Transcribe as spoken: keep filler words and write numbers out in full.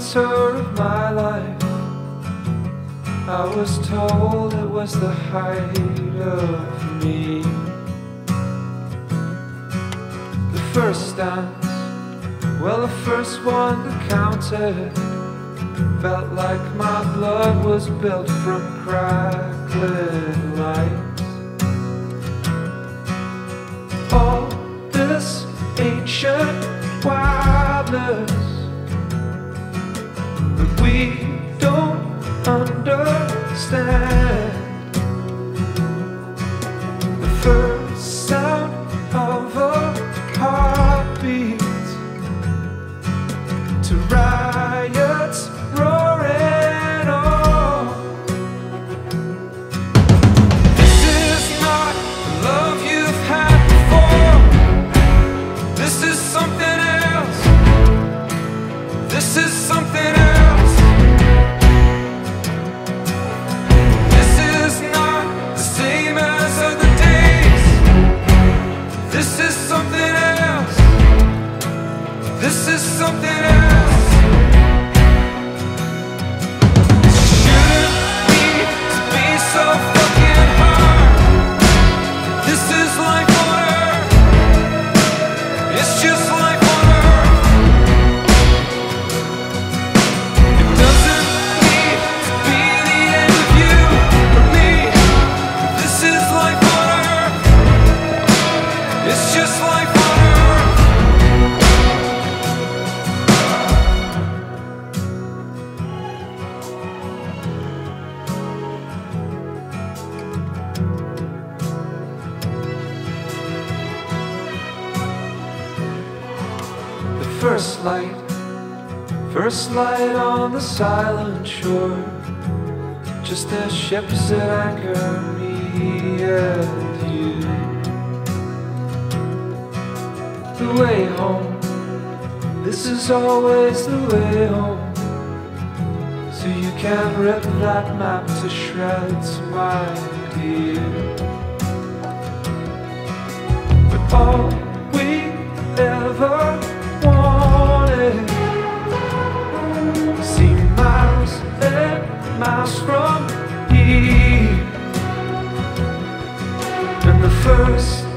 center of my life. I was told it was the height of me. The first dance, well, the first one that counted, felt like my blood was built from crackling lights. All this ancient wildness that we don't understand. The first sound of a heartbeat to riots roaring on. This is not the love you've had before. This is something else. This is something else. This is not the same as other days. This is something else. This is something else. First light, first light on the silent shore, just as ships that anchor me and you. The way home, this is always the way home. So you can rip that map to shreds, my dear. But all we ever wanted, see miles and miles from here. And the first